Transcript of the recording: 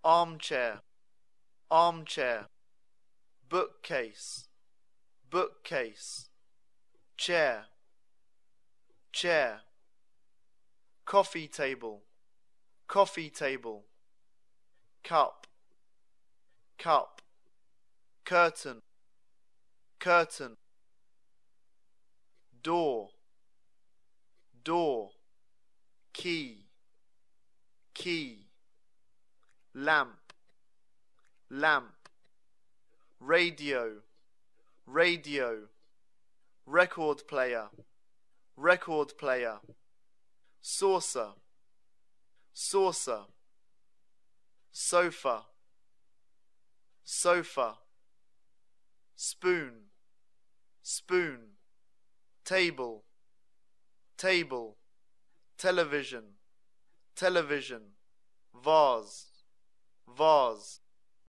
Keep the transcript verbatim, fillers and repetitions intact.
armchair, armchair, bookcase, bookcase, chair, chair, coffee table, coffee table, cup, cup, curtain, curtain, door, door, key, key, lamp, lamp, radio, radio, record player, record player, saucer, saucer, sofa, sofa, spoon, spoon, table, table, television, television, vase, vase,